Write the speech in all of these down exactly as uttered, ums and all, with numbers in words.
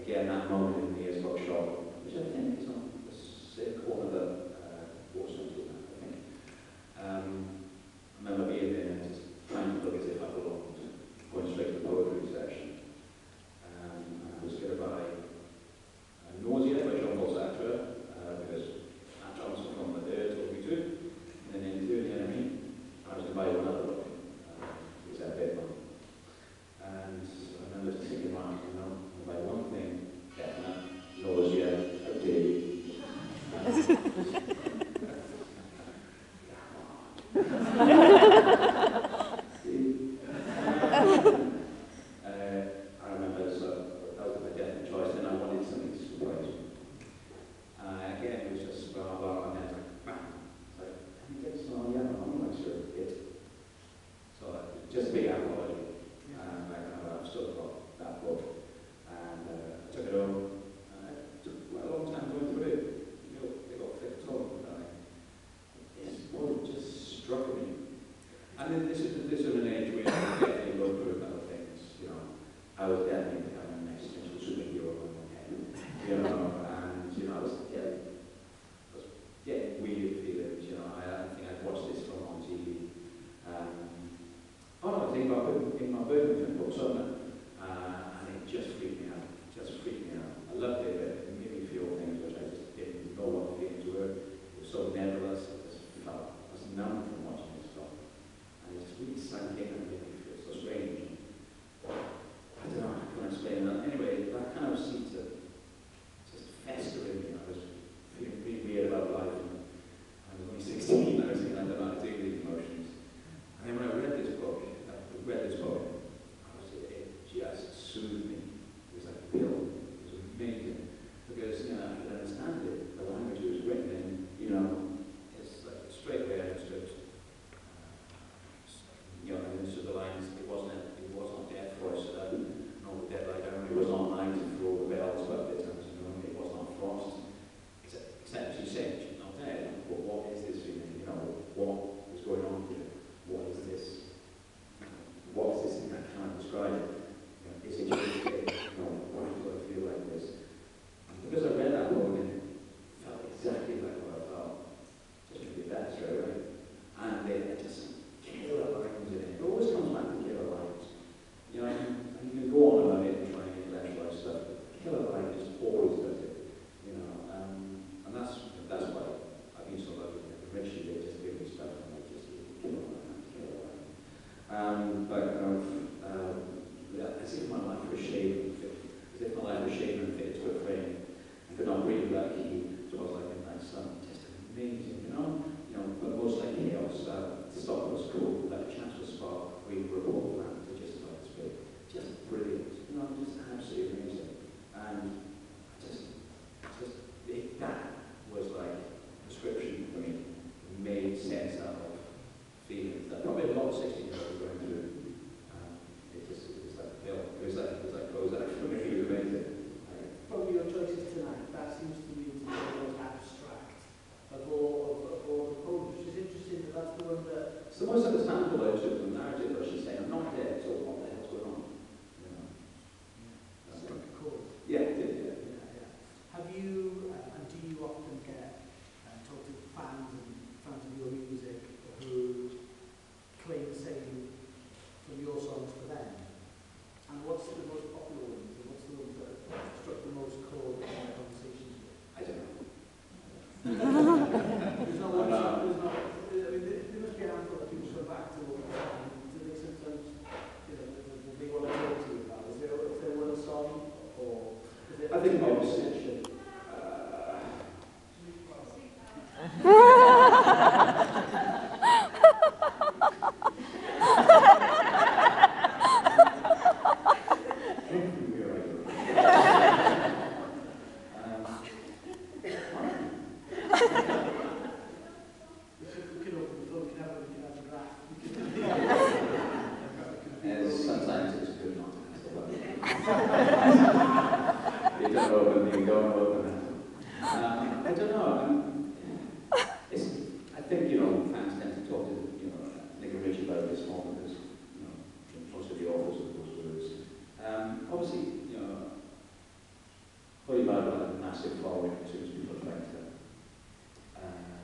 again, that moment in the Ears Bookshop, which I think is on the sixth corner of the uh, Waterstones, isn't it, I think. Um, I remember being there and just trying to look as if I belonged, going straight to the poetry section. Um, and I was scared by uh, Nausea by Jean-Paul Sartre, uh, because Matt Johnson from the there told me to. And then in The Enemy, I was going to buy another book. Uh, it was that big one. And I remember thinking, wow, you know, I'll buy one thing, definite, Nausea, how dare you. I remember so that was my definite choice, and I wanted something to surprise me. Uh, again, it was just blah blah, and then it's like, bam. It's like, can you get some? Yeah, I'm not sure it. So uh, just a big apology. And like, uh, I've still got that book, and uh, I took it home. And it took quite a long time going through it. You know, they got thick tongue, and I, this book just struck me. And then this is this is an age where you definitely go through other things. You know, I was definitely becoming an existential superhero in my head. You know, and you know, I was yeah, I was getting weird feelings. You know, I, I think I'd watched this film on T V. Um, oh no, I think about in my Birmingham book summer, uh, and it just freaked me out. It just freaked me out. I loved it, but it made me feel things which I just didn't know what the feelings were. It was so nebulous. I just felt I was numb from watching this film. And it just really sank in and made me feel so strange. I don't know, I can't explain that. Anyway, that kind of seemed to just fester in me. I was feeling pretty weird about life. And I was only sixteen, I was thinking I don't know how to deal with these emotions. And then when I read this book, I read this book, I was, it just soothed me. It was like a pill. It was amazing. Because, you know, I could understand it. The language it was written in, you know, it's like straight away I understood. You know, I understood the lines. It wasn't, it was not death for us. Uh, no, the dead light only. It was not night for all the bells, but the times you know, it was not frost. Except, except she said she's not dead. Well, what is this feeling? You know, what is going on here? What is this? What is this thing I can't describe? You know, is it just you know, why do I feel like this? And because I read that book and it felt exactly like what I felt. Just really bad straight away. And then it just killer lines in it. It always comes back to killer lines. You know, and you can go on about it and try and intellectualize stuff, but killer line just always does it. You know, um, and that's that's why I've been so lucky. Eventually they just give me stuff and I just killer line, killer line. Um, but kind of, um, as if my life was shaped and fit, as if my life was shaped and fit to a frame. I could not breathe without a key. So I was like midnight sun, just amazing, you know. You know, but most like chaos. Uh, Stop was cool, like a chance for spark, we were all flat to just about this big. Just brilliant, you know, just absolutely amazing. And I just, just it, that was like prescription for me. It made sense out of feelings that probably a lot of sixteen year olds were going through. Um, it just, it was like a pill. It was like, it was like Prozac for me. It was amazing. Like, probably your choices tonight, that seems to me to be the most abstract of all of, of all the poems, which is interesting that that's the one that. it's the most understandable out of the narrative that she's saying, I'm not dead, so what the hell's going on? You know? That's like a chord. Yeah, it did, yeah. Yeah, yeah. Have you, uh, and do you often get uh, talk to fans and fans of your music who claim the same from your songs for them? And what's the most popular ones, and what's the ones that have struck the most chord in their conversations with? I don't know. There's not one, there's not, I mean, there, there must be a handful of people come back to all the time. Do they sometimes, you know, do they want to talk to you about? Is there, is there one song, or is it? I think obsession. Uh, sometimes it's good not to ask about it. You don't open, you don't open it. Um, I don't know. I'm, it's, I think, you know, fans tend to talk to, you know, Nick and Richie about this more because, you know, most of the authors of those words. Um, obviously, you know, massive following as soon as people trying to uh,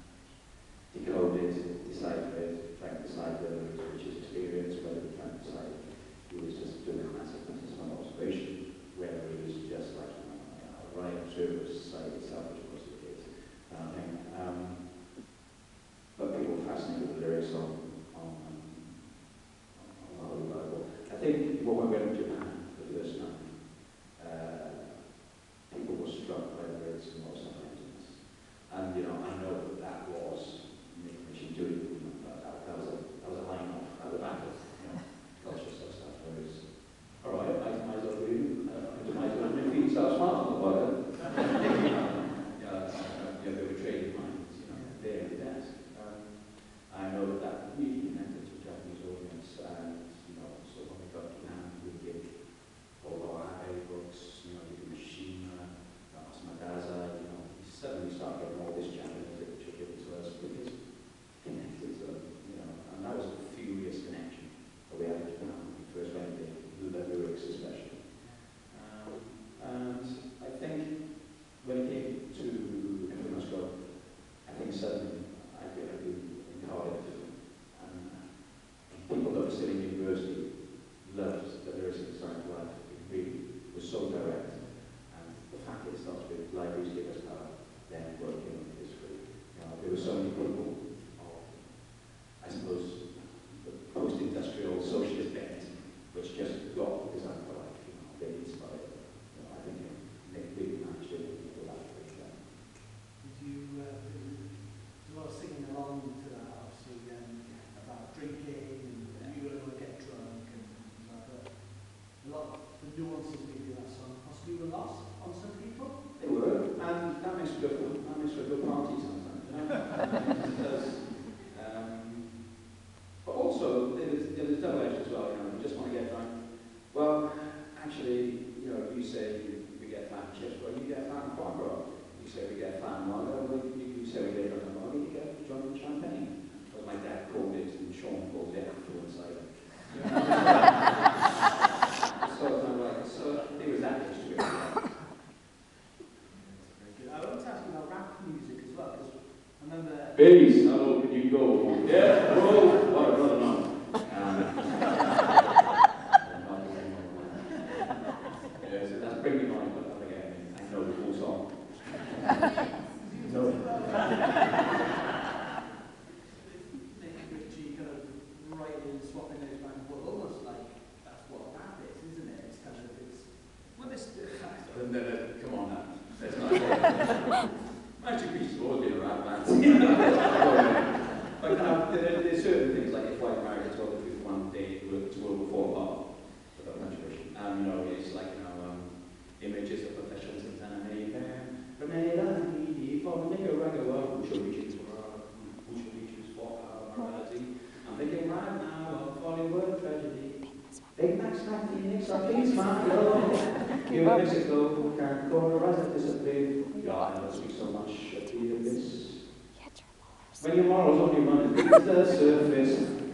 decode it, decipher it, trying to decide whether it was a religious experience, whether it was trying to decide he was just doing a massive, massive small observation, whether it was just like you know, a right observer of society itself, which of course it is. Um, um, but people were fascinated with the lyrics on, on, um, on the Holy Bible. I think when we went to Japan for the first time, uh, people were struck by the lyrics in most of the and you know, I know that that was Mission doing, you know, that, that, that was a that was a line off at the back of you know, culture stuff stuff. Whereas, all right, I might as well do, uh, I might as well make people start smiling on the bottom. Yeah, uh, you know, they were trading minds, you know, there in the desk. Um, I know that that really connected to the Japanese audience, and you know, so when we got to Japan, we did all our Abe books, you know, we did Mishima, Asmadaza, you know, we suddenly started getting all this Japanese literature given to us because it connected to them, you know, and that was a furious connection that we had in Japan when we first went there, the lyrics especially. Um, and I think when it came to Infamous Go, I think suddenly I feel like in Cardiff, and people that were still in university loved the lyrics of the Science of Life. It really was so direct. And the fact that it starts with libraries give us power, then working on history. You know, there were so many people of, I suppose, the post-industrial socialist bent, which just got the Design for Life. You know, they inspired. You know, I think they really managed it with that. Did you, uh, there's a lot of singing along to that, obviously, um, about drinking and you were going to get drunk and things like that. A lot of the nuances maybe that song possibly were lost on some people. They were, and that makes for good fun. That makes for a good party sometimes. You know? Because, um, but also, there's, there's a double edge as well. You know, you just want to get drunk. Well, actually, you know, you say we get fat and chips, well, you get fat and foie gras. You say we get fat and lager, well, you, you say we get drunk and lager, you get drunk and champagne. Because my dad called it, and Sean called it affluent cider. You know? So, I'm like, so there was that issue. I want to ask you about rap music as well, because I remember... Bass, how low can you go? Yeah, whoa, what a brother, no. Um, yeah, so that's Bring Me Mine, but not again, I know the full song. No. Richie kind of writing and swapping those back and forth, almost like that's what rap is, isn't it? It's kind of, it's... Well, this... No, no, come on now. That's not Magic Beast has always been a rap band. But now, there, there's certain things, like if White Married told the truth one day, it will fall apart. Without contribution. And, you know, it's like, you know, um, images of professionals in anime. Renee, for Nicaragua, who shall we choose for our, who shall we choose for our morality? I'm thinking right now of Hollywood tragedy. Big Macs, like Phoenix, or King's Man, you in Mexico, can't go to rise and disappear. God, I don't speak so much of the abyss. When your morals only run beneath the surface,